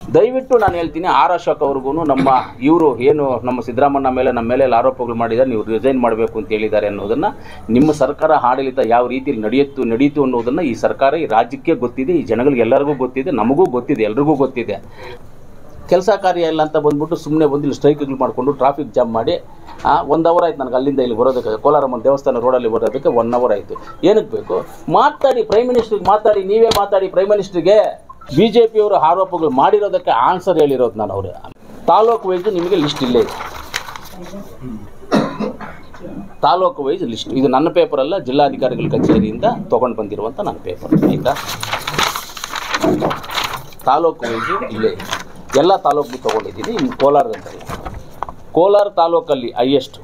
ದಯವಿಟ್ಟು ನಾನು ಹೇಳ್ತೀನಿ, ಆರ್ ಅಶೋಕ್ ಅವ್ರಿಗೂ ನಮ್ಮ ಇವರು ಏನು ನಮ್ಮ ಸಿದ್ದರಾಮಣ್ಣ ಮೇಲೆ ನಮ್ಮ ಮೇಲೆ ಆರೋಪಗಳು ಮಾಡಿದ್ದಾರೆ, ನೀವು ರಿಸೈನ್ ಮಾಡಬೇಕು ಅಂತ ಹೇಳಿದ್ದಾರೆ ಅನ್ನೋದನ್ನು, ನಿಮ್ಮ ಸರ್ಕಾರ ಆಡಳಿತ ಯಾವ ರೀತಿಯಲ್ಲಿ ನಡೀತು ಅನ್ನೋದನ್ನು ಈ ಸರ್ಕಾರ ಈ ರಾಜ್ಯಕ್ಕೆ ಗೊತ್ತಿದೆ, ಈ ಜನಗಳಿಗೆ ಎಲ್ಲರಿಗೂ ಗೊತ್ತಿದೆ, ನಮಗೂ ಗೊತ್ತಿದೆ, ಎಲ್ರಿಗೂ ಗೊತ್ತಿದೆ. ಕೆಲಸ ಕಾರ್ಯ ಇಲ್ಲ ಅಂತ ಬಂದ್ಬಿಟ್ಟು ಸುಮ್ಮನೆ ಬಂದು ಇಲ್ಲಿ ಸ್ಟ್ರೈಕ್ಗಳು ಮಾಡಿಕೊಂಡು ಟ್ರಾಫಿಕ್ ಜಾಮ್ ಮಾಡಿ 1 ಅವರ್ ಆಯ್ತು ನನಗೆ ಅಲ್ಲಿಂದ ಇಲ್ಲಿ ಬರೋದಕ್ಕೆ, ಕೋಲಾರಮ್ಮನ ದೇವಸ್ಥಾನ ರೋಡಲ್ಲಿ ಬರೋದಕ್ಕೆ 1 ಅವರ್ ಆಯಿತು. ಏನಕ್ಕೆ ಬೇಕು? ಮಾತಾಡಿ, ಪ್ರೈಮ್ ಮಿನಿಸ್ಟ್ರಿಗೆ ಮಾತಾಡಿ, ನೀವೇ ಮಾತಾಡಿ ಪ್ರೈಮ್ ಮಿನಿಸ್ಟ್ರಿಗೆ. BJP ಅವರು ಆರೋಪಗಳು ಮಾಡಿರೋದಕ್ಕೆ ಆನ್ಸರ್ ಹೇಳಿರೋದು ನಾನು. ಅವರೇ ತಾಲೂಕು ವೈಸ್ ನಿಮಗೆ ಲಿಸ್ಟ್ ಇಲ್ಲೇ ಇದೆ, ತಾಲೂಕು ವೈಸ್ ಲಿಸ್ಟ್. ಇದು ನನ್ನ ಪೇಪರ್ ಅಲ್ಲ, ಜಿಲ್ಲಾಧಿಕಾರಿಗಳ ಕಚೇರಿಯಿಂದ ತೊಗೊಂಡು ಬಂದಿರುವಂಥ ನನ್ನ ಪೇಪರ್. ಆಯಿತಾ? ತಾಲೂಕು ವೈಸ್ ಇಲ್ಲೇ ಇದೆ, ಎಲ್ಲ ತಾಲೂಕು ತೊಗೊಂಡಿದ್ದೀನಿ. ಇನ್ನು ಕೋಲಾರದಲ್ಲಿ, ಕೋಲಾರ ತಾಲೂಕಲ್ಲಿ ಹೈಯೆಸ್ಟ್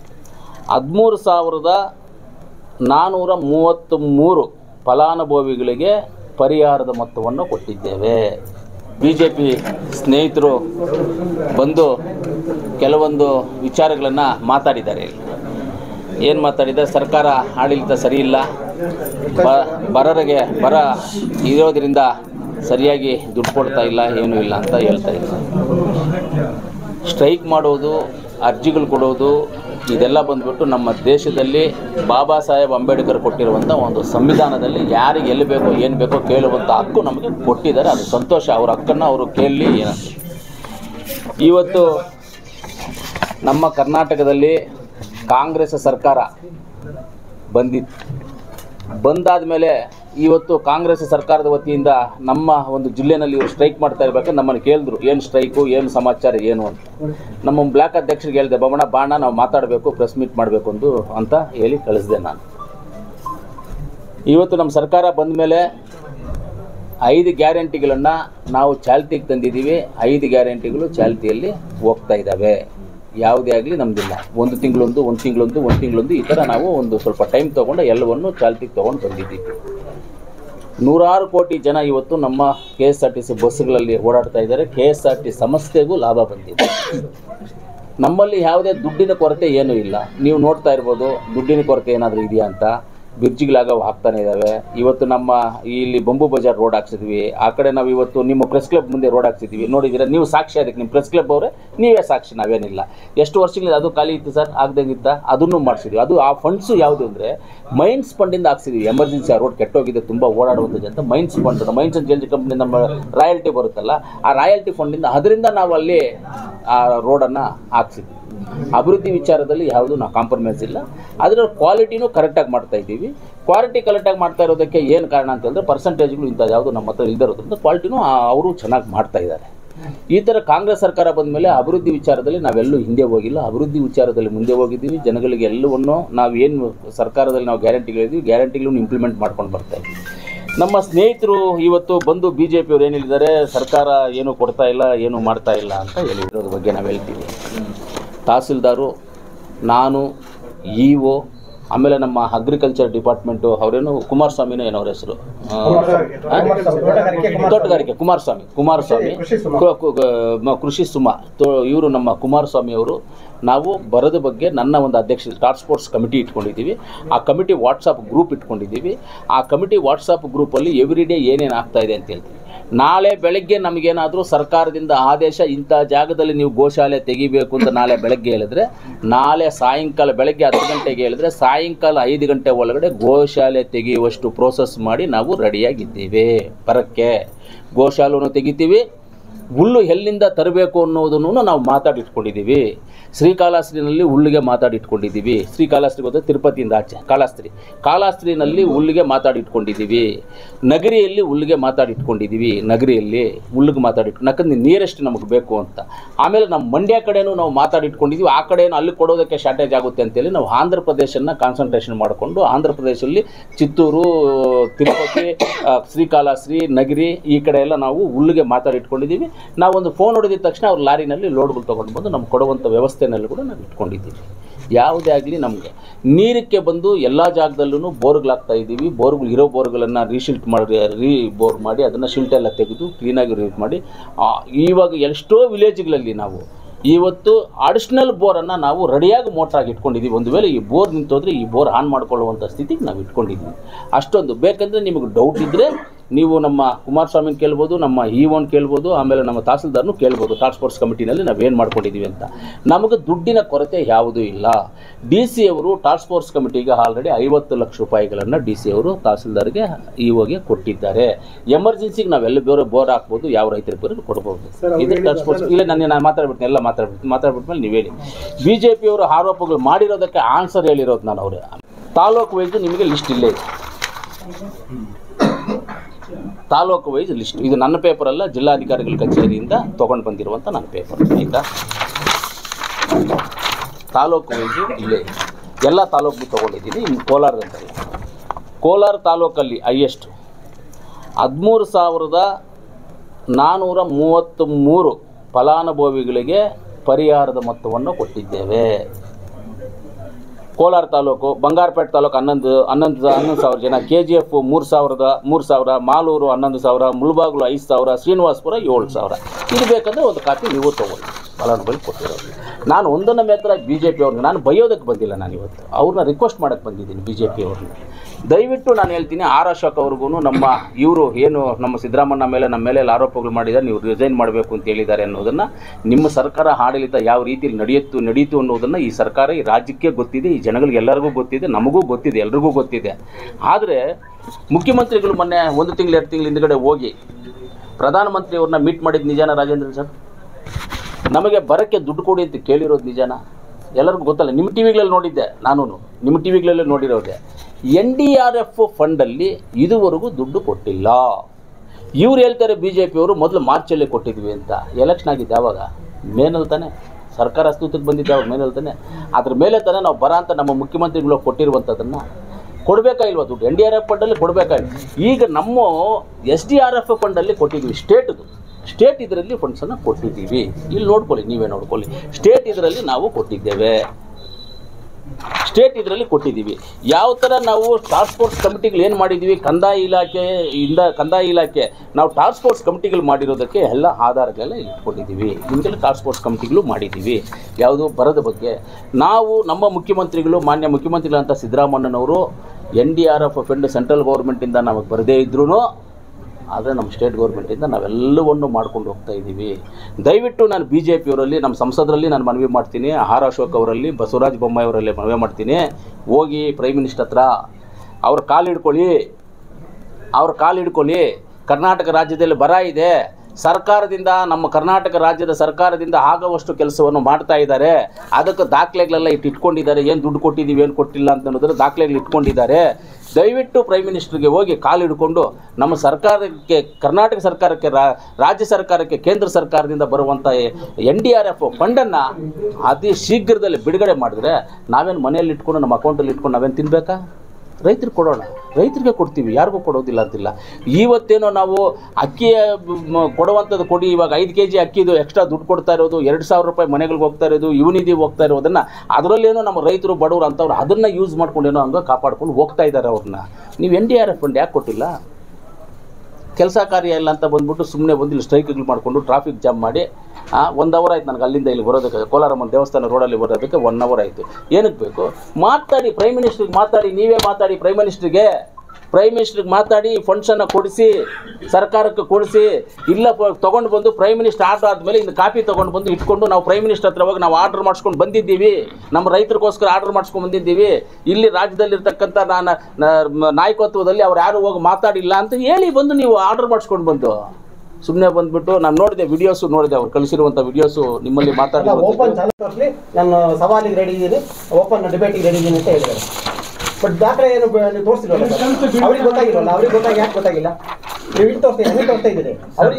13,433 ಫಲಾನುಭವಿಗಳಿಗೆ ಪರಿಹಾರದ ಮೊತ್ತವನ್ನು ಕೊಟ್ಟಿದ್ದೇವೆ. BJP ಸ್ನೇಹಿತರು ಬಂದು ಕೆಲವೊಂದು ವಿಚಾರಗಳನ್ನು ಮಾತಾಡಿದ್ದಾರೆ. ಏನು ಮಾತಾಡಿದ್ದಾರೆ? ಸರ್ಕಾರ ಆಡಳಿತ ಸರಿಯಿಲ್ಲ, ಬರ ಇರೋದರಿಂದ ಸರಿಯಾಗಿ ದುಡ್ಡು ಕೊಡ್ತಾ ಇಲ್ಲ, ಏನೂ ಇಲ್ಲ ಅಂತ ಹೇಳ್ತಾ ಇದ್ದಾರೆ. ಸ್ಟ್ರೈಕ್ ಮಾಡೋದು, ಅರ್ಜಿಗಳು ಕೊಡೋದು, ಇದೆಲ್ಲ ಬಂದುಬಿಟ್ಟು ನಮ್ಮ ದೇಶದಲ್ಲಿ ಬಾಬಾ ಸಾಹೇಬ್ ಅಂಬೇಡ್ಕರ್ ಕೊಟ್ಟಿರುವಂಥ ಒಂದು ಸಂವಿಧಾನದಲ್ಲಿ ಯಾರಿಗೆ ಎಲ್ಲಿ ಬೇಕೋ ಏನು ಬೇಕೋ ಕೇಳುವಂಥ ಹಕ್ಕು ನಮಗೆ ಕೊಟ್ಟಿದ್ದಾರೆ. ಅದು ಸಂತೋಷ, ಅವ್ರ ಹಕ್ಕನ್ನು ಅವರು ಕೇಳಲಿ. ಏನಂತ ಇವತ್ತು ನಮ್ಮ ಕರ್ನಾಟಕದಲ್ಲಿ ಕಾಂಗ್ರೆಸ್ ಸರ್ಕಾರ ಬಂದಾದ ಮೇಲೆ ಇವತ್ತು ಕಾಂಗ್ರೆಸ್ ಸರ್ಕಾರದ ವತಿಯಿಂದ ನಮ್ಮ ಒಂದು ಜಿಲ್ಲೆಯಲ್ಲಿ ಇವರು ಸ್ಟ್ರೈಕ್ ಮಾಡ್ತಾ ಇರಬೇಕಾದ್ರೆ ನಮ್ಮನ್ನು ಕೇಳಿದ್ರು, ಏನು ಸ್ಟ್ರೈಕು, ಏನು ಸಮಾಚಾರ, ಏನು ಅಂತ. ನಮ್ಮ ಬ್ಲಾಕ್ ಅಧ್ಯಕ್ಷರಿಗೆ ಹೇಳಿದೆ, ಬಾಣ ನಾವು ಮಾತಾಡಬೇಕು, ಪ್ರೆಸ್ ಮೀಟ್ ಮಾಡಬೇಕು ಅಂತ ಹೇಳಿ ಕಳಿಸಿದೆ ನಾನು. ಇವತ್ತು ನಮ್ಮ ಸರ್ಕಾರ ಬಂದ ಮೇಲೆ 5 ಗ್ಯಾರಂಟಿಗಳನ್ನು ನಾವು ಚಾಲ್ತಿಗೆ ತಂದಿದ್ದೀವಿ. 5 ಗ್ಯಾರಂಟಿಗಳು ಚಾಲ್ತಿಯಲ್ಲಿ ಹೋಗ್ತಾ ಇದ್ದಾವೆ. ಯಾವುದೇ ಆಗಲಿ ನಮ್ಮದಿಲ್ಲ. 1 ತಿಂಗಳೊಂದು ಈ ಥರ ನಾವು ಒಂದು ಸ್ವಲ್ಪ ಟೈಮ್ ತೊಗೊಂಡು ಎಲ್ಲವನ್ನು ಚಾಲ್ತಿಗೆ ತೊಗೊಂಡು ಬಂದಿದ್ದೀವಿ. 100 ಕೋಟಿ ಜನ ಇವತ್ತು ನಮ್ಮ KSRTC ಬಸ್ಸುಗಳಲ್ಲಿ ಓಡಾಡ್ತಾ ಇದ್ದಾರೆ. KSRTC ಸಂಸ್ಥೆಗೂ ಲಾಭ ಬಂದಿದೆ. ನಮ್ಮಲ್ಲಿ ಯಾವುದೇ ದುಡ್ಡಿನ ಕೊರತೆ ಏನೂ ಇಲ್ಲ. ನೀವು ನೋಡ್ತಾ ಇರ್ಬೋದು, ದುಡ್ಡಿನ ಕೊರತೆ ಏನಾದರೂ ಇದೆಯಾ ಅಂತ. ಬ್ರಿಡ್ಜ್ಗಳಾಗ ಹಾಕ್ತಾನೆ ಇದ್ದಾವೆ. ಇವತ್ತು ನಮ್ಮ ಇಲ್ಲಿ ಬಂಬು ಬಜಾರ್ ರೋಡ್ ಹಾಕ್ಸಿದ್ವಿ. ಆ ಕಡೆ ನಾವು ಇವತ್ತು ನಿಮ್ಮ ಪ್ರೆಸ್ ಕ್ಲಬ್ ಮುಂದೆ ರೋಡ್ ಹಾಕ್ಸಿದ್ವಿ. ನೋಡಿದ್ದೀರಾ ನೀವು, ಸಾಕ್ಷಿ ಅದಕ್ಕೆ. ನಿಮ್ಮ ಪ್ರೆಸ್ ಕ್ಲಬ್ ಅವರೇ ನೀವೇ ಸಾಕ್ಷಿ, ನಾವೇನಿಲ್ಲ. ಎಷ್ಟು ವರ್ಷಗಳಿಂದ ಅದು ಖಾಲಿ ಇತ್ತು ಸರ್, ಆಗದಂಗಿತ್ತ, ಅದನ್ನು ಮಾಡಿಸಿದ್ವಿ. ಅದು ಆ ಫಂಡ್ಸು ಯಾವುದು ಅಂದರೆ ಮೈನ್ಸ್ ಫಂಡಿಂದ ಹಾಕ್ಸಿದ್ವಿ. ಎಮರ್ಜೆನ್ಸಿ ಆ ರೋಡ್ ಕೆಟ್ಟೋಗಿದೆ, ತುಂಬ ಓಡಾಡುವಂಥದ್ದು ಅಂತ ಮೈನ್ಸ್ ಫಂಡ್, ಮೈನ್ಸ್ ಅಂಡ್ ಜಲ್ಜಿ ಕಂಪ್ನಿ ನಮ್ಮ ರಾಯಲ್ಟಿ ಬರುತ್ತಲ್ಲ, ಆ ರಾಯಲ್ಟಿ ಫಂಡಿಂದ ಅದರಿಂದ ನಾವು ಅಲ್ಲಿ ಆ ರೋಡನ್ನು ಹಾಕ್ಸಿದ್ವಿ. ಅಭಿವೃದ್ಧಿ ವಿಚಾರದಲ್ಲಿ ಯಾವುದು ನಾವು ಕಾಂಪ್ರಮೈಸ್ ಇಲ್ಲ. ಅದರ ಕ್ವಾಲಿಟಿನೂ ಕರೆಕ್ಟಾಗಿ ಮಾಡ್ತಾ ಇದ್ದೀವಿ. ಕ್ವಾಲಿಟಿ ಕರೆಕ್ಟಾಗಿ ಮಾಡ್ತಾ ಇರೋದಕ್ಕೆ ಏನು ಕಾರಣ ಅಂತ ಹೇಳಿದ್ರೆ ಪರ್ಸೆಂಟೇಜ್ಗಳು ಇಂಥ ಯಾವುದು ನಮ್ಮ ಹತ್ರ ಇಲ್ದಿರೋದ್ರಿಂದ ಕ್ವಾಲಿಟಿನೂ ಅವರು ಚೆನ್ನಾಗಿ ಮಾಡ್ತಾ ಇದ್ದಾರೆ. ಈ ಥರ ಕಾಂಗ್ರೆಸ್ ಸರ್ಕಾರ ಬಂದ ಮೇಲೆ ಅಭಿವೃದ್ಧಿ ವಿಚಾರದಲ್ಲಿ ನಾವೆಲ್ಲೂ ಹಿಂದೆ ಹೋಗಿಲ್ಲ, ಅಭಿವೃದ್ಧಿ ವಿಚಾರದಲ್ಲಿ ಮುಂದೆ ಹೋಗಿದ್ದೀವಿ. ಜನಗಳಿಗೆ ಎಲ್ಲವನ್ನು ನಾವೇನು ಸರ್ಕಾರದಲ್ಲಿ ನಾವು ಗ್ಯಾರಂಟಿಗಳಿದ್ದೀವಿ, ಗ್ಯಾರಂಟಿಗಳನ್ನು ಇಂಪ್ಲಿಮೆಂಟ್ ಮಾಡ್ಕೊಂಡು ಬರ್ತಾ ಇದ್ದೀವಿ. ನಮ್ಮ ಸ್ನೇಹಿತರು ಇವತ್ತು ಬಂದು BJP ಅವ್ರು ಏನು ಹೇಳಿದ್ದಾರೆ, ಸರ್ಕಾರ ಏನು ಕೊಡ್ತಾ ಇಲ್ಲ, ಏನು ಮಾಡ್ತಾ ಇಲ್ಲ ಅಂತ ಹೇಳಿರೋದ್ರ ಬಗ್ಗೆ ನಾವು ಹೇಳ್ತೀವಿ. ತಹಸೀಲ್ದಾರು, ನಾನು, EO, ಆಮೇಲೆ ನಮ್ಮ ಅಗ್ರಿಕಲ್ಚರ್ ಡಿಪಾರ್ಟ್ಮೆಂಟು ಅವರೇನು ಕುಮಾರಸ್ವಾಮಿನೋ ಏನೋ ಅವ್ರ ಹೆಸರು, ತೋಟಗಾರಿಕೆ ಕುಮಾರಸ್ವಾಮಿ ಕೃಷಿ ಸುಮ ಇವರು ನಮ್ಮ ಕುಮಾರಸ್ವಾಮಿ ಅವರು. ನಾವು ಬರದ ಬಗ್ಗೆ ನನ್ನ ಒಂದು ಅಧ್ಯಕ್ಷ ಟಾಸ್ಕ್ ಫೋರ್ಸ್ ಕಮಿಟಿ ಇಟ್ಕೊಂಡಿದ್ದೀವಿ. ಆ ಕಮಿಟಿ ವಾಟ್ಸಪ್ ಗ್ರೂಪ್ ಇಟ್ಕೊಂಡಿದ್ದೀವಿ. ಆ ಕಮಿಟಿ ವಾಟ್ಸಪ್ ಗ್ರೂಪಲ್ಲಿ ಎವ್ರಿಡೇ ಏನೇನು ಆಗ್ತಾ ಇದೆ ಅಂತ ಹೇಳ್ತೀವಿ. ನಾಳೆ ಬೆಳಗ್ಗೆ ನಮಗೇನಾದರೂ ಸರ್ಕಾರದಿಂದ ಆದೇಶ, ಇಂಥ ಜಾಗದಲ್ಲಿ ನೀವು ಗೋಶಾಲೆ ತೆಗಿಬೇಕು ಅಂತ ನಾಳೆ ಬೆಳಗ್ಗೆ ಹೇಳಿದ್ರೆ, ನಾಳೆ ಸಾಯಂಕಾಲ ಬೆಳಗ್ಗೆ 10 ಗಂಟೆಗೆ ಹೇಳಿದ್ರೆ ಸಾಯಂಕಾಲ 5 ಗಂಟೆ ಒಳಗಡೆ ಗೋಶಾಲೆ ತೆಗೆಯುವಷ್ಟು ಪ್ರೋಸೆಸ್ ಮಾಡಿ ನಾವು ರೆಡಿಯಾಗಿದ್ದೀವಿ. ಬರೋಕ್ಕೆ ಗೋಶಾಲೆನೂ ತೆಗಿತೀವಿ, ಹುಲ್ಲು ಎಲ್ಲಿಂದ ತರಬೇಕು ಅನ್ನೋದನ್ನು ನಾವು ಮಾತಾಡಿಟ್ಕೊಂಡಿದ್ದೀವಿ. ಶ್ರೀಕಾಳಹಸ್ತಿನಲ್ಲಿ ಹುಲ್ಲಿಗೆ ಮಾತಾಡಿಟ್ಕೊಂಡಿದ್ದೀವಿ. ಶ್ರೀಕಾಳಹಸ್ತಿ ಗೊತ್ತಾ, ತಿರುಪತಿಯಿಂದ ಆಚೆ ಕಾಳಹಸ್ತಿನಲ್ಲಿ ಹುಲ್ಲಿಗೆ ಮಾತಾಡಿಟ್ಕೊಂಡಿದ್ದೀವಿ. ನಗರಿಯಲ್ಲಿ ಹುಲ್ಲಿಗೆ ಮಾತಾಡಿಟ್ಕೊಂಡಿದ್ದೀವಿ. ನಗರಿಯಲ್ಲಿ ಹುಲ್ಲಿಗೆ ಮಾತಾಡಿಟ್ಕೊಂಡು, ಯಾಕಂದ್ರೆ ನೀರೆಷ್ಟು ನಮಗೆ ಬೇಕು ಅಂತ. ಆಮೇಲೆ ನಮ್ಮ ಮಂಡ್ಯ ಕಡೆನೂ ನಾವು ಮಾತಾಡಿಟ್ಕೊಂಡಿದ್ದೀವಿ. ಆ ಕಡೆನೂ ಅಲ್ಲಿ ಕೊಡೋದಕ್ಕೆ ಶಾರ್ಟೇಜ್ ಆಗುತ್ತೆ ಅಂತೇಳಿ ನಾವು ಆಂಧ್ರ ಪ್ರದೇಶನ ಕಾನ್ಸಂಟ್ರೇಷನ್ ಮಾಡಿಕೊಂಡು, ಆಂಧ್ರ ಪ್ರದೇಶದಲ್ಲಿ ಚಿತ್ತೂರು, ತಿರುಪತಿ, ಶ್ರೀಕಾಳಹಸ್ತಿ, ನಗರಿ ಈ ಕಡೆ ಎಲ್ಲ ನಾವು ಹುಲ್ಲಿಗೆ ಮಾತಾಡಿಟ್ಕೊಂಡಿದ್ದೀವಿ. ನಾವೊಂದು ಫೋನ್ ಹೊಡೆದಿದ ತಕ್ಷಣ ಅವ್ರು ಲಾರಿನಲ್ಲಿ ಲೋಡ್ಗಳು ತೊಗೊಂಡು ಬಂದು ನಮ್ಗೆ ಕೊಡುವಂಥ ವ್ಯವಸ್ಥೆನಲ್ಲಿ ಕೂಡ ನಾವು ಇಟ್ಕೊಂಡಿದ್ದೀವಿ. ಯಾವುದೇ ಆಗಲಿ ನಮಗೆ ನೀರಕ್ಕೆ ಬಂದು ಎಲ್ಲ ಜಾಗದಲ್ಲೂ ಬೋರ್ಗಳಾಗ್ತಾ ಇದ್ದೀವಿ. ಬೋರ್ಗಳು ಇರೋ ಬೋರ್ಗಳನ್ನು ಬೋರ್ ಮಾಡಿ ಅದನ್ನು ಶಿಲ್ಟೆಲ್ಲ ತೆಗೆದು ಕ್ಲೀನಾಗಿ ಯೂಸ್ ಮಾಡಿ ಇವಾಗ ಎಷ್ಟೋ ವಿಲೇಜ್ಗಳಲ್ಲಿ ನಾವು ಇವತ್ತು ಅಡಿಷ್ನಲ್ ಬೋರನ್ನು ನಾವು ರೆಡಿಯಾಗಿ ಮೋಟ್ರಾಗಿ ಇಟ್ಕೊಂಡಿದ್ದೀವಿ. ಒಂದು ವೇಳೆ ಈ ಬೋರ್ ನಿಂತೋದ್ರೆ ಈ ಬೋರ್ ಆನ್ ಮಾಡ್ಕೊಳ್ಳುವಂಥ ಸ್ಥಿತಿಗೆ ನಾವು ಇಟ್ಕೊಂಡಿದ್ದೀವಿ. ಅಷ್ಟೊಂದು ಬೇಕಂದರೆ ನಿಮಗೆ ಡೌಟ್ ಇದ್ದರೆ ನೀವು ನಮ್ಮ ಕುಮಾರಸ್ವಾಮಿನ ಕೇಳ್ಬೋದು, ನಮ್ಮ ಇಒನ್ ಕೇಳ್ಬೋದು, ಆಮೇಲೆ ನಮ್ಮ ತಹಸೀಲ್ದಾರ್ನು ಕೇಳ್ಬೋದು ಟಾಸ್ಕ್ ಫೋರ್ಸ್ ಕಮಿಟಿನಲ್ಲಿ ನಾವೇನು ಮಾಡ್ಕೊಂಡಿದ್ದೀವಿ ಅಂತ. ನಮಗೆ ದುಡ್ಡಿನ ಕೊರತೆ ಯಾವುದೂ ಇಲ್ಲ. ಡಿ ಸಿ ಅವರು ಟಾಸ್ಕ್ ಫೋರ್ಸ್ ಕಮಿಟಿಗೆ ಆಲ್ರೆಡಿ 50 ಲಕ್ಷ ರೂಪಾಯಿಗಳನ್ನು ಡಿ ಸಿ ಅವರು ತಹಸೀಲ್ದಾರ್ಗೆ ಇಒಗೆ ಕೊಟ್ಟಿದ್ದಾರೆ. ಎಮರ್ಜೆನ್ಸಿಗೆ ನಾವೆಲ್ಲ ಬೋರ್ ಹಾಕ್ಬೋದು, ಯಾವ ರೈತರಿಗೆ ಬೇಕಾದ್ರೂ ಕೊಡ್ಬೋದು. ಇದು ಟಾಸ್ಕ್ ಫೋರ್ಸ್ ಇಲ್ಲ. ನಾನು ಮಾತಾಡ್ಬಿಡ್ತೀನಿ, ಎಲ್ಲ ಮಾತಾಡ್ಬಿಟ್ಮೇಲೆ ನೀವು ಹೇಳಿ. ಬಿ ಜೆ ಪಿಯವರು ಆರೋಪಗಳು ಮಾಡಿರೋದಕ್ಕೆ ಆನ್ಸರ್ ಹೇಳಿರೋದು ನಾನು. ಅವರು ತಾಲೂಕು ವೈಸ್ ನಿಮಗೆ ಲಿಸ್ಟ್ ಇಲ್ಲೇ ಇದೆ, ತಾಲೂಕು ವೈಸ್ ಲಿಸ್ಟ್. ಇದು ನನ್ನ ಪೇಪರ್ ಅಲ್ಲ, ಜಿಲ್ಲಾಧಿಕಾರಿಗಳ ಕಚೇರಿಯಿಂದ ತೊಗೊಂಡು ಬಂದಿರುವಂಥ ನನ್ನ ಪೇಪರ್, ಆಯಿತಾ. ತಾಲೂಕು ವೈಸು ಇಲ್ಲೇ ಎಲ್ಲ ತಾಲೂಕು ತೊಗೊಂಡಿದ್ದೀನಿ. ಇನ್ನು ಕೋಲಾರದಂತಲ್ಲ, ಕೋಲಾರ ತಾಲೂಕಲ್ಲಿ ಹೈಯೆಸ್ಟ್ 13,433 ಫಲಾನುಭವಿಗಳಿಗೆ ಪರಿಹಾರದ ಮೊತ್ತವನ್ನು ಕೊಟ್ಟಿದ್ದೇವೆ. ಕೋಲಾರ ತಾಲೂಕು, ಬಂಗಾರಪೇಟೆ ತಾಲೂಕು 11,000 ಜನ, KGF 3,000, ಮಾಲೂರು 11,000, ಮುಳಬಾಗಿಲು 5,000, ಶ್ರೀನಿವಾಸಪುರ 7,000. ಇದು ಬೇಕಂದರೆ ಒಂದು ಕಾಪಿ ನೀವು ತೊಗೊಳ್ಳಿ, ಫಲಾನುಭವಿ ಕೊಟ್ಟಿರೋದು. ನಾನು ಒಂದೊಂದು ಮಾತ್ರ ಬಿ ಜೆ ಪಿ ಅವ್ರನ್ನ ನಾನು ಬೈಯೋದಕ್ಕೆ ಬಂದಿಲ್ಲ, ನಾನು ಇವತ್ತು ಅವ್ರನ್ನ ರಿಕ್ವೆಸ್ಟ್ ಮಾಡೋಕ್ಕೆ ಬಂದಿದ್ದೀನಿ. ಬಿ ಜೆ ಪಿ ಅವ್ರನ್ನ ದಯವಿಟ್ಟು ನಾನು ಹೇಳ್ತೀನಿ, ಆರ್ ಅಶೋಕ್ ಅವ್ರಿಗೂ ನಮ್ಮ ಇವರು ಏನು ನಮ್ಮ ಸಿದ್ದರಾಮಣ್ಣ ಮೇಲೆ ನಮ್ಮ ಮೇಲೆ ಆರೋಪಗಳು ಮಾಡಿದ್ದಾರೆ, ನೀವು ರಿಸೈನ್ ಮಾಡಬೇಕು ಅಂತ ಹೇಳಿದ್ದಾರೆ ಅನ್ನೋದನ್ನು, ನಿಮ್ಮ ಸರ್ಕಾರ ಆಡಳಿತ ಯಾವ ರೀತಿಯಲ್ಲಿ ನಡೀತು ಅನ್ನೋದನ್ನು ಈ ಸರ್ಕಾರ ಈ ರಾಜ್ಯಕ್ಕೆ ಗೊತ್ತಿದೆ, ಈ ಜನಗಳಿಗೆ ಎಲ್ಲರಿಗೂ ಗೊತ್ತಿದೆ, ನಮಗೂ ಗೊತ್ತಿದೆ, ಎಲ್ರಿಗೂ ಗೊತ್ತಿದೆ. ಆದರೆ ಮುಖ್ಯಮಂತ್ರಿಗಳು ಮೊನ್ನೆ 1 ತಿಂಗಳು 2 ತಿಂಗಳ ಹಿಂದುಗಡೆ ಹೋಗಿ ಪ್ರಧಾನಮಂತ್ರಿಯವ್ರನ್ನ ಮೀಟ್ ಮಾಡಿದ್ದು ನಿಜಾನ ರಾಜೇಂದ್ರ ಸರ್? ನಮಗೆ ಬರೋಕ್ಕೆ ದುಡ್ಡು ಕೊಡಿ ಅಂತ ಕೇಳಿರೋದು ನಿಜಾನ? ಎಲ್ಲರಿಗೂ ಗೊತ್ತಲ್ಲ, ನಿಮ್ಮ ಟಿ ವಿಗಳಲ್ಲಿ ನೋಡಿದ್ದೆ, ನಾನು ನಿಮ್ಮ ಟಿ ವಿಗಳಲ್ಲೇ ನೋಡಿರೋದೆ. NDRF ಫಂಡಲ್ಲಿ ಇದುವರೆಗೂ ದುಡ್ಡು ಕೊಟ್ಟಿಲ್ಲ. ಇವ್ರು ಹೇಳ್ತಾರೆ ಬಿ ಜೆ ಪಿಯವರು ಮೊದಲು ಮಾರ್ಚಲ್ಲೇ ಕೊಟ್ಟಿದ್ವಿ ಅಂತ. ಎಲೆಕ್ಷನ್ ಆಗಿದ್ದು ಯಾವಾಗ? ಮೇನಲ್ಲಿ ತಾನೆ, ಸರ್ಕಾರ ಅಸ್ತಿತ್ವಕ್ಕೆ ಬಂದಿದ್ದೆ ಅವ್ರು ಮೇನಲ್ಲಿ ತಾನೆ. ಅದ್ರ ಮೇಲೆ ತಾನೆ ನಾವು ಬರ ಅಂತ ನಮ್ಮ ಮುಖ್ಯಮಂತ್ರಿಗಳು ಕೊಟ್ಟಿರುವಂಥದ್ದನ್ನು ಕೊಡಬೇಕಾಗಿಲ್ವ ದುಡ್ಡು? NDRF ಫಂಡಲ್ಲಿ ಕೊಡಬೇಕಾಗಿಲ್ಲ. ಈಗ ನಮ್ಮ SDRF ಫಂಡಲ್ಲಿ ಕೊಟ್ಟಿದ್ವಿ, ಸ್ಟೇಟ್ ಇದರಲ್ಲಿ ಫಂಡ್ಸನ್ನು ಕೊಟ್ಟಿದ್ದೀವಿ. ಇಲ್ಲಿ ನೋಡ್ಕೊಳ್ಳಿ, ನೀವೇ ನೋಡ್ಕೊಳ್ಳಿ. ಸ್ಟೇಟ್ ಇದರಲ್ಲಿ ನಾವು ಕೊಟ್ಟಿದ್ದೇವೆ, ಸ್ಟೇಟ್ ಇದರಲ್ಲಿ ಕೊಟ್ಟಿದ್ದೀವಿ. ಯಾವ ಥರ ನಾವು ಟಾಸ್ಕ್ ಫೋರ್ಸ್ ಕಮಿಟಿಗಳು ಏನು ಮಾಡಿದ್ದೀವಿ, ಕಂದಾಯ ಇಲಾಖೆ ನಾವು ಟಾಸ್ಕ್ ಫೋರ್ಸ್ ಕಮಿಟಿಗಳು ಮಾಡಿರೋದಕ್ಕೆ ಎಲ್ಲ ಆಧಾರಗಳೆಲ್ಲ ಇಟ್ಕೊಂಡಿದ್ದೀವಿ. ನಿಮಗೆಲ್ಲ ಟಾಸ್ಕ್ ಫೋರ್ಸ್ ಕಮಿಟಿಗಳು ಮಾಡಿದ್ದೀವಿ. ಯಾವುದು ಬರದ ಬಗ್ಗೆ ನಾವು ನಮ್ಮ ಮುಖ್ಯಮಂತ್ರಿಗಳು, ಮಾನ್ಯ ಮುಖ್ಯಮಂತ್ರಿಗಳಂತ ಸಿದ್ದರಾಮಣ್ಣನವರು NDRF ಫಂಡ್ ಸೆಂಟ್ರಲ್ ಗೌರ್ಮೆಂಟಿಂದ ನಮಗೆ ಬರದೇ ಇದ್ರೂ, ಆದರೆ ನಮ್ಮ ಸ್ಟೇಟ್ ಗೌರ್ಮೆಂಟಿಂದ ನಾವೆಲ್ಲವನ್ನು ಮಾಡ್ಕೊಂಡು ಹೋಗ್ತಾ ಇದ್ದೀವಿ. ದಯವಿಟ್ಟು ನಾನು ಬಿ ಜೆ ಪಿಯವರಲ್ಲಿ, ನಮ್ಮ ಸಂಸದರಲ್ಲಿ ನಾನು ಮನವಿ ಮಾಡ್ತೀನಿ, ಆರ್ ಅಶೋಕ್ ಅವರಲ್ಲಿ, ಬಸವರಾಜ ಬೊಮ್ಮಾಯಿ ಅವರಲ್ಲಿ ಮನವಿ ಮಾಡ್ತೀನಿ, ಹೋಗಿ ಪ್ರೈಮ್ ಮಿನಿಸ್ಟರ್ ಹತ್ರ ಅವ್ರ ಕಾಲು ಹಿಡ್ಕೊಳ್ಳಿ. ಕರ್ನಾಟಕ ರಾಜ್ಯದಲ್ಲಿ ಬರ ಇದೆ, ಸರ್ಕಾರದಿಂದ, ನಮ್ಮ ಕರ್ನಾಟಕ ರಾಜ್ಯದ ಸರ್ಕಾರದಿಂದ ಆಗುವಷ್ಟು ಕೆಲಸವನ್ನು ಮಾಡ್ತಾ ಇದ್ದಾರೆ. ಅದಕ್ಕೆ ದಾಖಲೆಗಳೆಲ್ಲ ಇಟ್ಕೊಂಡಿದ್ದಾರೆ, ಏನು ದುಡ್ಡು ಕೊಟ್ಟಿದ್ದೀವಿ ಏನು ಕೊಟ್ಟಿಲ್ಲ ಅಂತ ಅನ್ನೋದ್ರ ದಾಖಲೆಗಳು ಇಟ್ಕೊಂಡಿದ್ದಾರೆ. ದಯವಿಟ್ಟು ಪ್ರೈಮ್ ಮಿನಿಸ್ಟರ್ಗೆ ಹೋಗಿ ಕಾಲು ಹಿಡ್ಕೊಂಡು ನಮ್ಮ ಸರ್ಕಾರಕ್ಕೆ, ಕರ್ನಾಟಕ ಸರ್ಕಾರಕ್ಕೆ, ರಾಜ್ಯ ಸರ್ಕಾರಕ್ಕೆ, ಕೇಂದ್ರ ಸರ್ಕಾರದಿಂದ ಬರುವಂಥ NDRF ಫಂಡನ್ನು ಅತಿ ಶೀಘ್ರದಲ್ಲಿ ಬಿಡುಗಡೆ ಮಾಡಿದ್ರೆ ನಾವೇನು ಮನೆಯಲ್ಲಿ ಇಟ್ಕೊಂಡು ನಮ್ಮ ಅಕೌಂಟಲ್ಲಿ ಇಟ್ಕೊಂಡು ನಾವೇನು ತಿನ್ನಬೇಕಾ? ರೈತರಿಗೆ ಕೊಡೋಣ, ರೈತರಿಗೆ ಕೊಡ್ತೀವಿ, ಯಾರಿಗೂ ಕೊಡೋದಿಲ್ಲ ಅಂತಿಲ್ಲ. ಇವತ್ತೇನೋ ನಾವು ಅಕ್ಕಿ ಕೊಡುವಂಥದ್ದು ಕೊಡಿ, ಇವಾಗ 5 kg ಅಕ್ಕಿದು ಎಕ್ಸ್ಟ್ರಾ ದುಡ್ಡು ಕೊಡ್ತಾ ಇರೋದು, 2,000 ರೂಪಾಯಿ ಮನೆಗಳಿಗೆ ಹೋಗ್ತಾ ಇರೋದು, ಯುವನಿಧಿ ಹೋಗ್ತಾ ಇರೋದನ್ನು, ಅದರಲ್ಲೇನೋ ನಮ್ಮ ರೈತರು ಬಡವರು ಅಂತವ್ರು ಅದನ್ನು ಯೂಸ್ ಮಾಡ್ಕೊಂಡೇನೋ ಹಂಗೆ ಕಾಪಾಡ್ಕೊಂಡು ಹೋಗ್ತಾ ಇದ್ದಾರೆ ಅವ್ರನ್ನ. ನೀವು NDRF ಫಂಡ್ ಯಾಕೆ ಕೊಟ್ಟಿಲ್ಲ? ಕೆಲಸ ಕಾರ್ಯ ಇಲ್ಲ ಅಂತ ಬಂದ್ಬಿಟ್ಟು ಸುಮ್ಮನೆ ಬಂದು ಇಲ್ಲಿ ಸ್ಟ್ರೈಕ್ಗಳು ಮಾಡಿಕೊಂಡು ಟ್ರಾಫಿಕ್ ಜಾಮ್ ಮಾಡಿ 1 ಅವರ್ ಆಯ್ತು ನನಗೆ ಅಲ್ಲಿಂದ ಇಲ್ಲಿ ಬರೋದಕ್ಕೆ, ಕೋಲಾರಮ್ಮನ ದೇವಸ್ಥಾನ ರೋಡಲ್ಲಿ ಬರೋದಕ್ಕೆ 1 ಅವರ್ ಆಯಿತು. ಏನಕ್ಕೆ ಬೇಕು? ಮಾತಾಡಿ, ಪ್ರೈಮ್ ಮಿನಿಸ್ಟ್ರಿಗೆ ಮಾತಾಡಿ, ನೀವೇ ಮಾತಾಡಿ, ಪ್ರೈಮ್ ಮಿನಿಸ್ಟ್ರಿಗೆ ಮಾತಾಡಿ, ಫಂಡ್ಸನ್ನು ಕೊಡಿಸಿ, ಸರ್ಕಾರಕ್ಕೆ ಕೊಡಿಸಿ. ಇಲ್ಲ ತೊಗೊಂಡು ಬಂದು ಪ್ರೈಮ್ ಮಿನಿಸ್ಟರ್ ಆರ್ಡರ್ ಆದಮೇಲೆ ಇನ್ನು ಕಾಪಿ ತೊಗೊಂಡು ಬಂದು ಇಟ್ಕೊಂಡು ನಾವು ಪ್ರೈಮ್ ಮಿನಿಸ್ಟರ್ ಹತ್ರ ಹೋಗಿ ನಾವು ಆರ್ಡರ್ ಮಾಡಿಸ್ಕೊಂಡು ಬಂದಿದ್ದೀವಿ, ನಮ್ಮ ರೈತರಿಗೋಸ್ಕರ ಆರ್ಡರ್ ಮಾಡಿಸ್ಕೊಂಡು ಬಂದಿದ್ದೀವಿ. ಇಲ್ಲಿ ರಾಜ್ಯದಲ್ಲಿರ್ತಕ್ಕಂಥ ನಾಯಕತ್ವದಲ್ಲಿ ಅವ್ರು ಯಾರು ಹೋಗಿ ಮಾತಾಡಿಲ್ಲ ಅಂತ ಹೇಳಿ ಬಂದು ನೀವು ಆರ್ಡರ್ ಮಾಡಿಸ್ಕೊಂಡು ಬಂದು ಸುಮ್ಮನೆ ಬಂದ್ಬಿಟ್ಟು ನಾನು ನೋಡಿದೆ, ವಿಡಿಯೋಸು ನೋಡಿದೆ, ಅವ್ರು ಕಳಿಸಿರುವಂಥ ವಿಡಿಯೋಸು ನಿಮ್ಮಲ್ಲಿ ಮಾತಾಡಿ ನಾನು ಸವಾಲಿಗೆ ರೆಡಿ ಇದ್ದೀನಿ, ಓಪನ್ ಡಿಬೇಟಿಗೆ ರೆಡಿ ಇದ್ದೀನಿ ಅಂತ ಹೇಳಿದ್ದಾರೆ. ಬಟ್ ದಾಖಲೆ ಏನು ನೀವು ತೋರಿಸಿಲ್ಲ, ಅವ್ರಿಗೆ ಗೊತ್ತಾಗಿರೋಲ್ಲ, ಅವ್ರಿಗೆ ಯಾಕೆ ಗೊತ್ತಾಗಿಲ್ಲ? ನೀವು ಇಲ್ಲಿ ತೋರಿಸ್ತಾ ಇದ್ದೀರಿ, ಅವ್ರಿಗೆ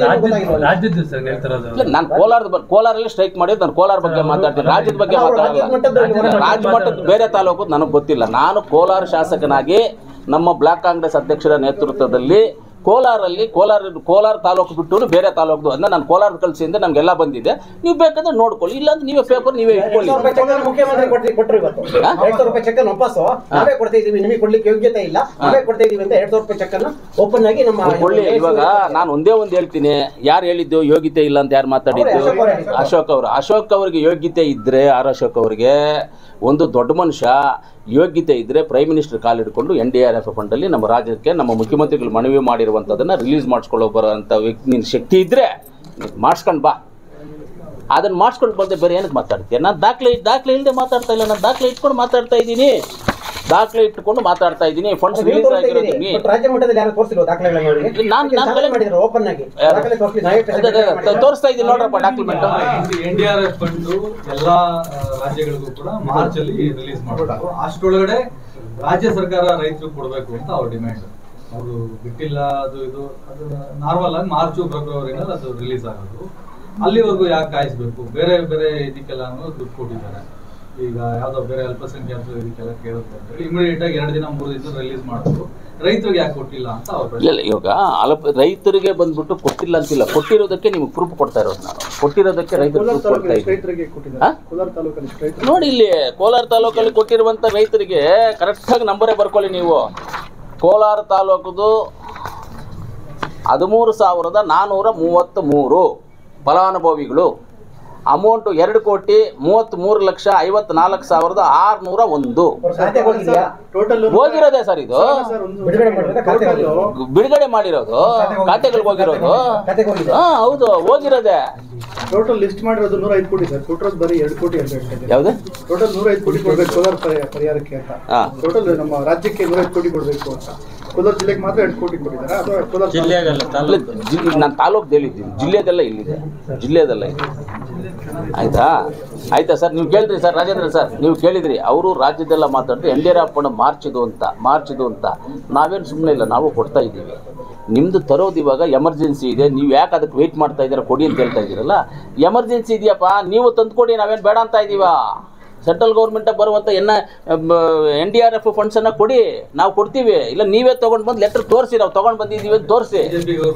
ನಾನು ಕೋಲಾರಲ್ಲಿ ಸ್ಟ್ರೈಕ್ ಮಾಡಿದ್ದು, ನಾನು ಕೋಲಾರ ಬಗ್ಗೆ ಮಾತಾಡ್ತೀನಿ, ರಾಜ್ಯದ ಬಗ್ಗೆ ಮಾತಾಡಲ್ಲ. ರಾಜ್ಯ ಮಟ್ಟದ ಬೇರೆ ತಾಲೂಕು ನನಗೆ ಗೊತ್ತಿಲ್ಲ. ನಾನು ಕೋಲಾರ ಶಾಸಕನಾಗಿ ನಮ್ಮ ಬ್ಲಾಕ್ ಕಾಂಗ್ರೆಸ್ ಅಧ್ಯಕ್ಷರ ನೇತೃತ್ವದಲ್ಲಿ ಕೋಲಾರ ತಾಲೂಕು ಬಿಟ್ಟು ಬೇರೆ ತಾಲೂಕು ಅದನ್ನ ನಾನು ಕೋಲಾರ ಕಳಿಸಿಂದ ನಮಗೆಲ್ಲ ಬಂದಿದೆ. ನೀವು ಬೇಕಾದ್ರೆ ನೋಡ್ಕೊಳ್ಳಿ, ಇಲ್ಲಾಂದ್ರೆ ನೀವೇ ಪೇಪರ್ ನೀವೇ ಇಟ್ಕೊಳ್ಳಿ. ಮುಖ್ಯಮಂತ್ರಿ ಕೊಟ್ಟರು ಇವತ್ತು 2,000 ರೂಪಾಯಿ ಚೆಕ್ ವಾಪಸ್ ನಾವೇ ಕೊಡ್ತಾ ಇದೀವಿ, ನಿಮಗೆ ಕೊಡ್ಲಿಕ್ಕೆ ಯೋಗ್ಯತೆ ಇಲ್ಲ, ನಾವೇ ಕೊಡ್ತಾ ಇದೀವಿ ಅಂತ 2,000 ರೂಪಾಯಿ ಚೆಕ್ ಅನ್ನು ಓಪನ್ ಆಗಿ ನಮ್ಮ ಕೊಳ್ಳಿ. ಇವಾಗ ನಾನು ಒಂದೇ ಒಂದು ಹೇಳ್ತೀನಿ, ಯಾರು ಹೇಳಿದ್ದು ಯೋಗ್ಯತೆ ಇಲ್ಲ ಅಂತ ಯಾರು ಮಾತಾಡಿದ್ದು? ಅಶೋಕ್ ಅವ್ರಿಗೆ ಯೋಗ್ಯತೆ ಇದ್ರೆ, ಆರ್ ಅಶೋಕ್ ಅವರಿಗೆ ಒಂದು ದೊಡ್ಡ ಮನುಷ್ಯ ಯೋಗ್ಯತೆ ಇದ್ದರೆ ಪ್ರೈಮ್ ಮಿನಿಸ್ಟರ್ ಕಾಲು ಹಿಡ್ಕೊಂಡು NDRF ಫಂಡಲ್ಲಿ ನಮ್ಮ ರಾಜ್ಯಕ್ಕೆ ನಮ್ಮ ಮುಖ್ಯಮಂತ್ರಿಗಳು ಮನವಿ ಮಾಡಿರುವ ಮಾಡಿರುವಂಥದ್ದನ್ನು ರಿಲೀಸ್ ಮಾಡಿಸ್ಕೊಳ್ಳೋ ಬರೋಂಥ ವ್ಯಕ್ತಿ ನಿನ್ನ ಶಕ್ತಿ ಇದ್ದರೆ ಮಾಡಿಸ್ಕೊಂಡು ಬಾ. ಅದನ್ನು ಮಾಡಿಸ್ಕೊಂಡು ಬಂದೆ ಬೇರೆ ಏನಕ್ಕೆ ಮಾತಾಡ್ತೀಯ? ನಾನು ದಾಖಲೆ ಇಲ್ಲದೆ ಮಾತಾಡ್ತಾ ಇಲ್ಲ, ನಾನು ದಾಖಲೆ ಇಟ್ಕೊಂಡು ಮಾತಾಡ್ತಾ ಇದ್ದೀನಿ, ದಾಖಲೆ ಇಟ್ಟುಕೊಂಡು ಮಾತಾಡ್ತಾ ಇದ್ದೀನಿ. ಫಂಡ್ಸ್ ರಿಲೀಸ್ ಆಗಿರೋದಕ್ಕೆ ರಾಜ್ಯ ಮಟ್ಟದಲ್ಲಿ ಯಾರು ತೋರಿಸಿರೋ ದಾಖಲೆಗಳನ್ನ ನೋಡಿ? ನಾನು ಮಾಡಿದ್ರು ಓಪನ್ ಆಗಿ ದಾಖಲೆ ತೋರಿಸ್ತಾ ಇದ್ದೀನಿ ನೋಡ್ರಪ್ಪ ಡಾಕ್ಯುಮೆಂಟ್. NDRF ಫಂಡ್ ಎಲ್ಲಾ ರಾಜ್ಯಗಳಿಗೂ ಕೂಡ ಮಾರ್ಚ್ ಅಲ್ಲಿ ರಿಲೀಸ್ ಮಾಡಬೇಕು. ಅಷ್ಟೊಳಗಡೆ ರಾಜ್ಯ ಸರ್ಕಾರ ರೈತರು ಕೊಡಬೇಕು ಅಂತ ಅವ್ರ ಡಿಮ್ಯಾಂಡ್. ಅವರು ಬಿಟ್ಟಿಲ್ಲ, ಅದು ನಾರ್ಮಲ್ ಆಗಿ ಮಾರ್ಚ್ ಫೆಬ್ರವರಿನಲ್ಲಿ ಅದು ರಿಲೀಸ್ ಆಗೋದು. ಅಲ್ಲಿವರೆಗೂ ಯಾಕೆ ಕಾಯಿಸ್ಬೇಕು? ಬೇರೆ ಬೇರೆ ಇದಕ್ಕೆಲ್ಲ ದುಡ್ಡು ಕೊಟ್ಟಿದ್ದಾರೆ. ಈಗ ಯಾವ್ದೋ ಬೇರೆ ಅಲ್ಪಸಂಖ್ಯಾತರು ಇದಕ್ಕೆಲ್ಲ ಕೇಳುತ್ತೆ ಅಂತ ಹೇಳಿ ಇಮಿಡಿಯೇಟ್ ಆಗಿ 2 ದಿನ 3 ದಿನ ರಿಲೀಸ್ ಮಾಡೋದು. ರೈತರಿಗೆ ಯಾಕೆ ಕೊಟ್ಟಿಲ್ಲ ಅಂತ ಅವ್ರು ಇಲ್ಲ. ಇವಾಗ ರೈತರಿಗೆ ಬಂದ್ಬಿಟ್ಟು ಕೊಟ್ಟಿಲ್ಲ ಅಂತಿಲ್ಲ, ಕೊಟ್ಟಿರೋದಕ್ಕೆ ನಿಮ್ಗೆ ಪ್ರೂಫ್ ಕೊಡ್ತಾ ಇರೋದು ನಾನು. ಕೊಟ್ಟಿರೋದಕ್ಕೆ ರೈತರಿಗೆ ಪ್ರೂಫ್ ಕೊಡ್ತಾ ಇದ್ದೀನಿ ನೋಡಿ. ಇಲ್ಲಿ ಕೋಲಾರ ತಾಲೂಕಲ್ಲಿ ಕೊಟ್ಟಿರುವಂಥ ರೈತರಿಗೆ ಕರೆಕ್ಟಾಗಿ ನಂಬರೇ ಬರ್ಕೊಳ್ಳಿ ನೀವು. ಕೋಲಾರ ತಾಲೂಕದು 13,433 ಫಲಾನುಭವಿಗಳು. ಅಮೌಂಟು 2,54,601 ಹೋಗಿರೋದೇ ಸರ್. ಇದು ಬಿಡುಗಡೆ ಮಾಡಿರೋದು ಖಾತೆಗಳಿಗೆ ಹೋಗಿರೋದು. ಹೌದು, ಹೋಗಿರೋದೆ. ಟೋಟಲ್ ಲಿಸ್ಟ್ ಮಾಡಿರೋದು 105 ಕೋಟಿ ಸರ್. ಟೋಟಲ್ ಬರೀ 2 ಕೋಟಿ ಅಂತ ಹೇಳ್ತಾ ಇದ್ದಾರೆ. ಯಾವ್ದು? ಟೋಟಲ್ 105 ಕೋಟಿ ಕೊಡ್ಬೇಕು ಕೋಲಾರ ಪರಿಹಾರಕ್ಕೆ ಅಂತ. ಟೋಟಲ್ ನಮ್ಮ ರಾಜ್ಯಕ್ಕೆ 105 ಕೋಟಿ ಕೊಡಬೇಕು ಅಂತ. ಕೋಲಾರ ಜಿಲ್ಲೆಗೆ ಮಾತ್ರ 2 ಕೋಟಿ ಕೊಟ್ಟಿದ್ದಾರೆ. ಅಥವಾ ಕೋಲಾರ ನಾನು ತಾಲೂಕು ಹೇಳಿದ್ದೀನಿ, ಜಿಲ್ಲೆದೆಲ್ಲ ಇಲ್ಲಿದೆ, ಜಿಲ್ಲೆದೆಲ್ಲ ಇದೆ. ಆಯ್ತಾ ಸರ್? ನೀವು ಕೇಳಿದ್ರಿ ಸರ್, ರಾಜೇಂದ್ರ ಸರ್, ನೀವು ಕೇಳಿದ್ರಿ. ಅವರು ರಾಜ್ಯದೆಲ್ಲ ಮಾತಾಡ್ತಾರೆ NDRF ಫಂಡ್ ಮಾರ್ಚ್ದು ಅಂತ. ನಾವೇನು ಸುಮ್ಮನೆ ಇಲ್ಲ, ನಾವು ಕೊಡ್ತಾ ಇದ್ದೀವಿ. ನಿಮ್ಮದು ತರೋದು ಇವಾಗ ಎಮರ್ಜೆನ್ಸಿ ಇದೆ, ನೀವು ಯಾಕೆ ಅದಕ್ಕೆ ವೆಯ್ಟ್ ಮಾಡ್ತಾ ಇದ್ದೀರಾ? ಕೊಡಿ ಅಂತ ಹೇಳ್ತಾ ಇದ್ದೀರಲ್ಲ. ಎಮರ್ಜೆನ್ಸಿ ಇದೆಯಪ್ಪ, ನೀವು ತಂದು ಕೊಡಿ, ನಾವೇನು ಬೇಡ ಅಂತ ಇದ್ದೀವ? ಸೆಂಟ್ರಲ್ ಗೌರ್ಮೆಂಟಾಗಿ ಬರುವಂಥ NDRF ಫಂಡ್ಸನ್ನು ಕೊಡಿ, ನಾವು ಕೊಡ್ತೀವಿ. ಇಲ್ಲ ನೀವೇ ತೊಗೊಂಡು ಬಂದು ಲೆಟ್ರ್ ತೋರಿಸಿ, ನಾವು ತೊಗೊಂಡು ಬಂದಿದ್ದೀವಿ ಅಂತ ತೋರಿಸಿ.